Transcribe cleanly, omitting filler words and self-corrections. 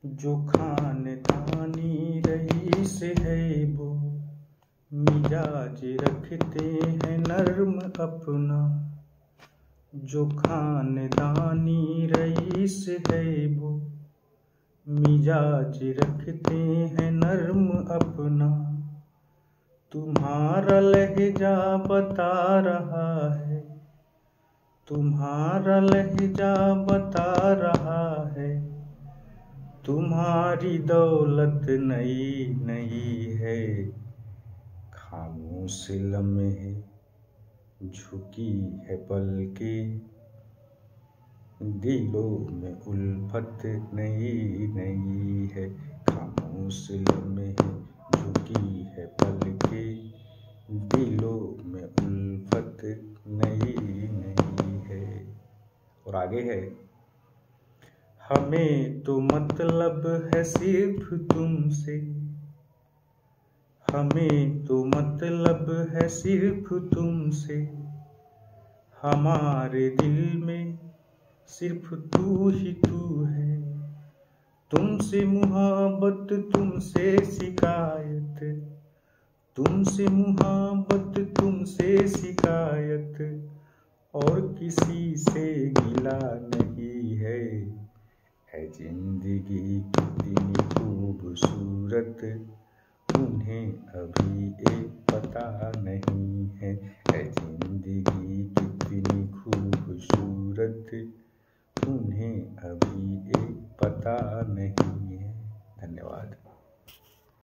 जो खानदानी रईस है वो मिजाज रखते हैं नर्म अपना। जो खानदानी रईस है वो मिजाज रखते हैं नर्म अपना। तुम्हारा लहजा बता रहा है, तुम्हारा लहजा बता रहा है, तुम्हारी दौलत नई नई है। खामोश लम्हे झुकी है पलकें, दिलों में उल्फत नई नई है। खामोश लम्हे झुकी है पलकें, दिलों में उल्फत नई नई है। और आगे है, हमें तो मतलब है सिर्फ तुमसे, हमें तो मतलब है सिर्फ तुमसे। हमारे दिल में सिर्फ तू ही तू है। तुमसे मुहब्बत तुमसे शिकायत, तुमसे मुहब्बत तुमसे शिकायत, और किसी से गिला नहीं है। है जिंदगी कितनी खूबसूरत, उन्हें अभी एक पता नहीं है।